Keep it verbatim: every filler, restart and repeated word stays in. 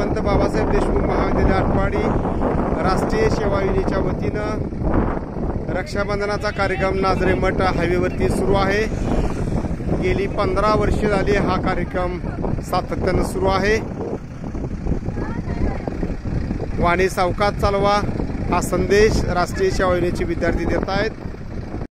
श्रीमंत बाबासाहेब देशमुख महाविद्यालय आटपाडी राष्ट्रीय सेवा योजनेच्या वतीनं रक्षाबंधनाचा कार्यक्रम नाझरे मठ हायवेवरती सुरू आहे। गेली पंधरा वर्षे झाली हा कार्यक्रम सातत्याने सुरू आहे। वाणी सावकाश चालवा हा संदेश राष्ट्रीय सेवा योजनेचे विद्यार्थी देत आहेत।